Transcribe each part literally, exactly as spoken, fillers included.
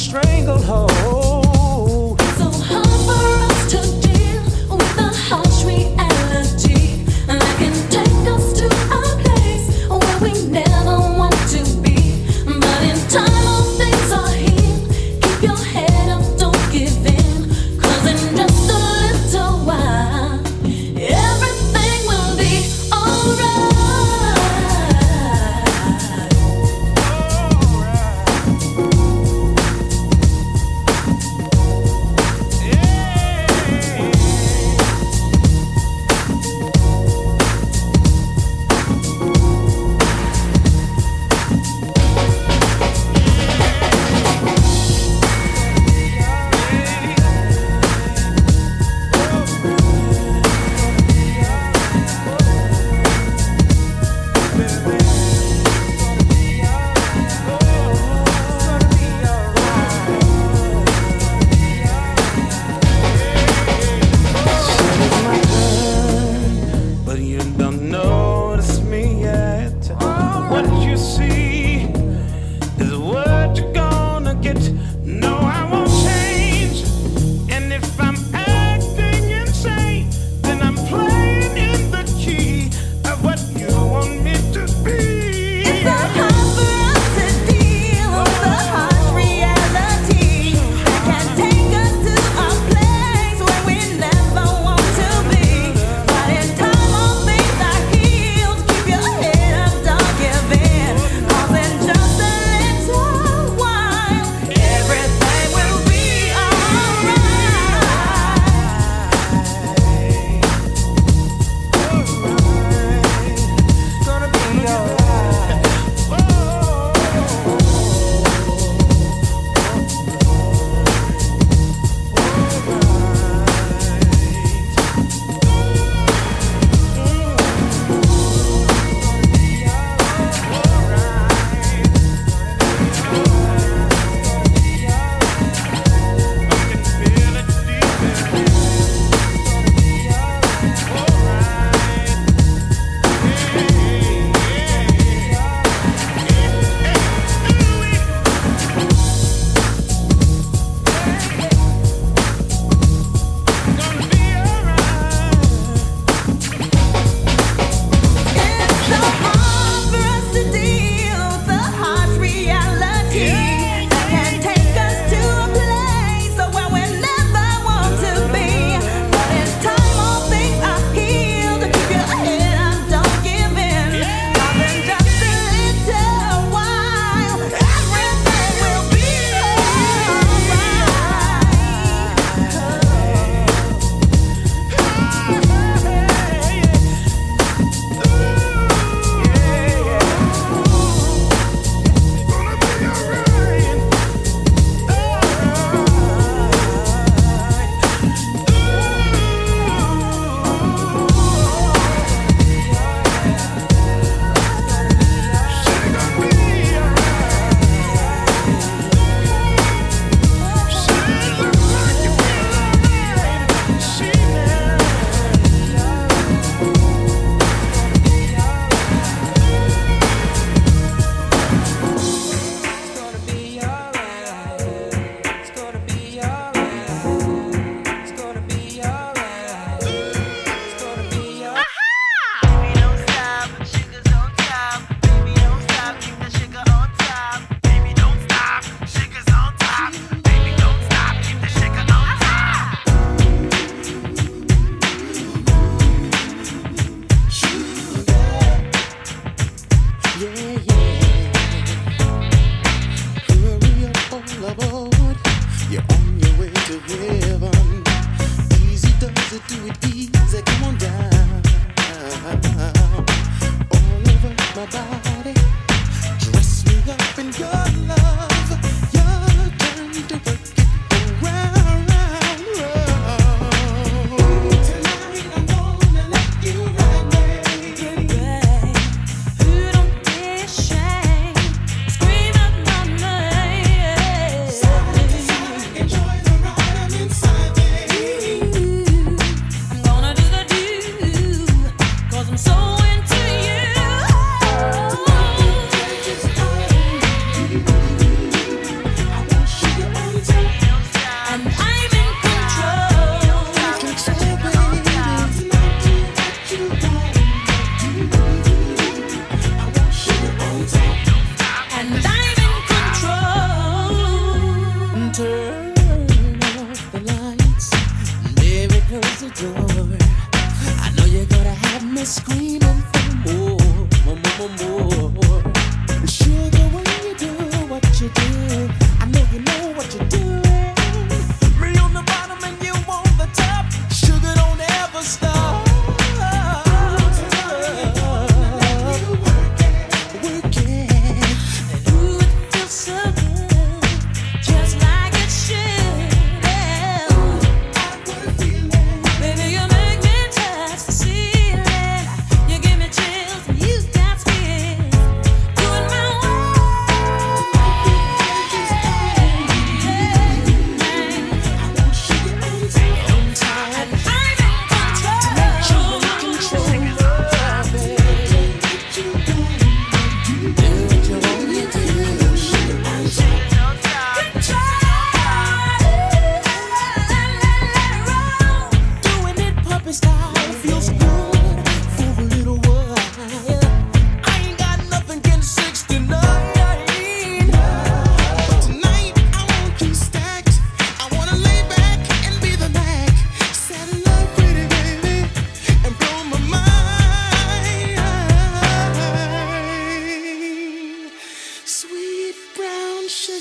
Gonna be alright.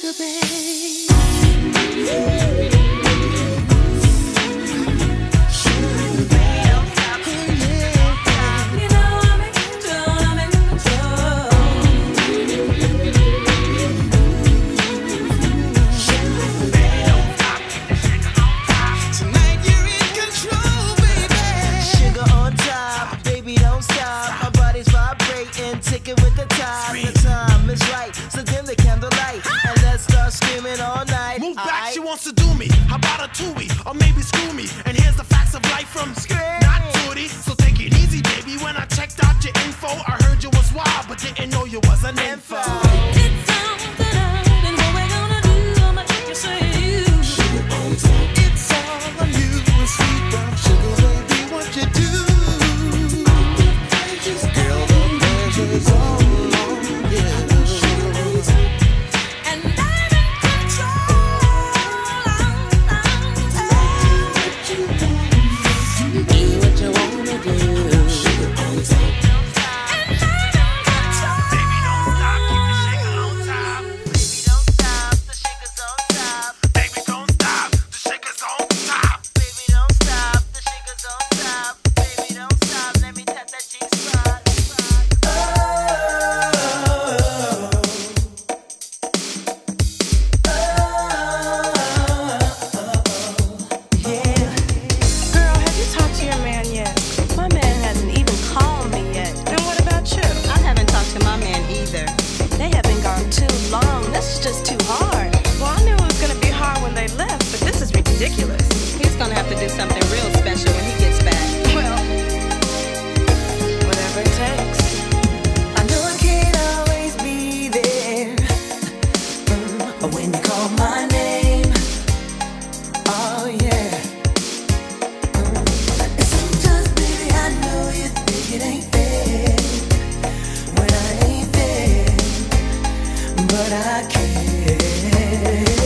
sugar, babe. With the time, the time is right. So dim the candlelight and let's start screaming all night. Move back, I... she wants to do me. How about a two-way or maybe screw me? And here's the facts of life from Scream. Not Tootie. So take it easy, baby. When I checked out your info, I heard you was wild, but didn't know you was an info. It's something out, and what we're gonna do? I'ma take you say you. It's all on you, sweet brown sugar, baby. What you do? Girl, the pleasure's all on you. And I'm in control. Do what you wanna do. Baby, don't stop, keep the shaker on top. Baby, don't stop, the shaker's on top. Baby, don't stop, the shaker's on top. Baby, don't stop, the shaker's on top. Baby, don't stop, let me tap that G-spot. Girl, have you talked to your man yet? My man hasn't even called me yet. And what about you? I haven't talked to my man either. They have been gone too long. This is just too hard. Well, I knew it was gonna be hard when they left, but this is ridiculous. He's gonna have to do something real special when he gets back. Well, whatever it takes. I know I can't always be there mm, when you call my name. Oh yeah. Mm. And sometimes, baby, I know you think it ain't fair when I ain't there, but I can't.